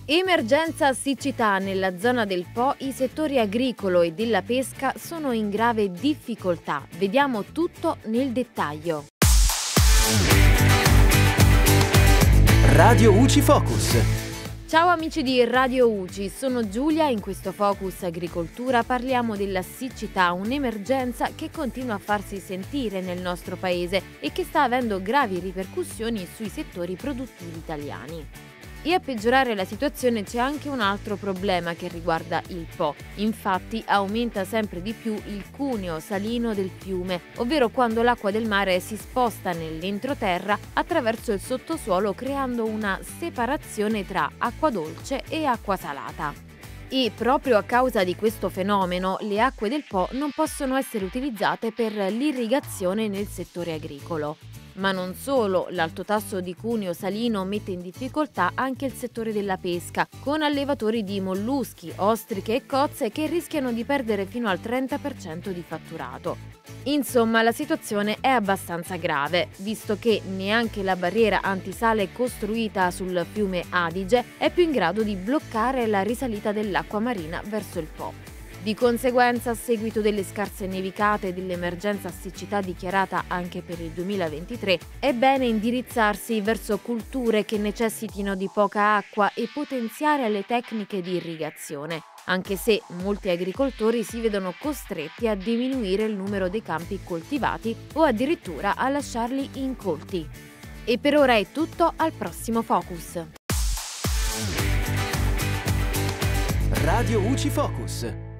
Emergenza siccità nella zona del Po, i settori agricolo e della pesca sono in grave difficoltà. Vediamo tutto nel dettaglio. Radio UCI Focus. Ciao amici di Radio UCI, sono Giulia. In questo Focus Agricoltura parliamo della siccità, un'emergenza che continua a farsi sentire nel nostro paese e che sta avendo gravi ripercussioni sui settori produttivi italiani. E a peggiorare la situazione c'è anche un altro problema che riguarda il Po. Infatti aumenta sempre di più il cuneo salino del fiume, ovvero quando l'acqua del mare si sposta nell'entroterra attraverso il sottosuolo, creando una separazione tra acqua dolce e acqua salata. E proprio a causa di questo fenomeno le acque del Po non possono essere utilizzate per l'irrigazione nel settore agricolo. Ma non solo, l'alto tasso di cuneo salino mette in difficoltà anche il settore della pesca, con allevatori di molluschi, ostriche e cozze che rischiano di perdere fino al 30% di fatturato. Insomma, la situazione è abbastanza grave, visto che neanche la barriera antisale costruita sul fiume Adige è più in grado di bloccare la risalita dell'acqua marina verso il Po. Di conseguenza, a seguito delle scarse nevicate e dell'emergenza siccità dichiarata anche per il 2023, è bene indirizzarsi verso culture che necessitino di poca acqua e potenziare le tecniche di irrigazione, anche se molti agricoltori si vedono costretti a diminuire il numero dei campi coltivati o addirittura a lasciarli incolti. E per ora è tutto, al prossimo Focus. Radio UCI Focus.